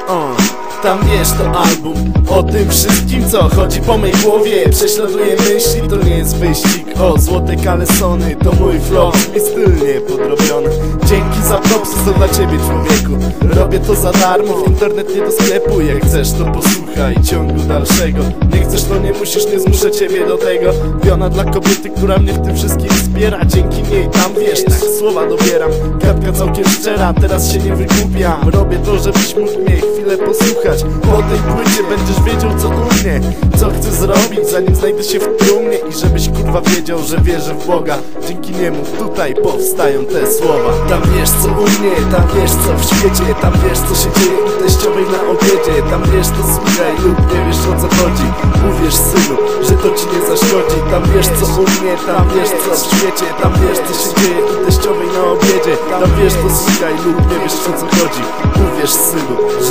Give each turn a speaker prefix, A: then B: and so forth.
A: Tam wiesz, to album o tym wszystkim, co chodzi po mej głowie. Prześladuję myśli, to nie jest wyścig. O, złote kalesony, to mój flow i styl niepodrobiony. Dzięki za propsy, to dla ciebie, człowieku. Robię to za darmo, w internet nie do sklepu. Jak chcesz, to posłuchaj ciągu dalszego. Nie chcesz, to nie musisz, nie zmuszę ciebie do tego. Piona dla kobiety, która mnie w tym wszystkim wspiera. Dzięki niej tam wiesz, tak słowa dobieram. Gadka całkiem szczera, teraz się nie wykupiam. Robię to, żebyś mógł mnie chwilę posłuchać. Po tej płycie będziesz wiedział, co u mnie, co chcę zrobić, zanim znajdę się w trumnie. I żebyś kurwa wiedział, że wierzę w Boga. Dzięki niemu tutaj powstają te słowa. Tam wiesz, co u mnie, tam wiesz, co w świecie. Tam wiesz, co się dzieje u teściowej na obiedzie. Tam wiesz, to słuchaj lub nie wiesz, o co chodzi. Uwierz, synu, że to ci nie zaszkodzi. Tam wiesz, co u mnie, tam wiesz, co w świecie. Tam wiesz, co się dzieje u teściowej na obiedzie. Tam wiesz, to słuchaj lub nie wiesz, o co chodzi. Uwierz, synu,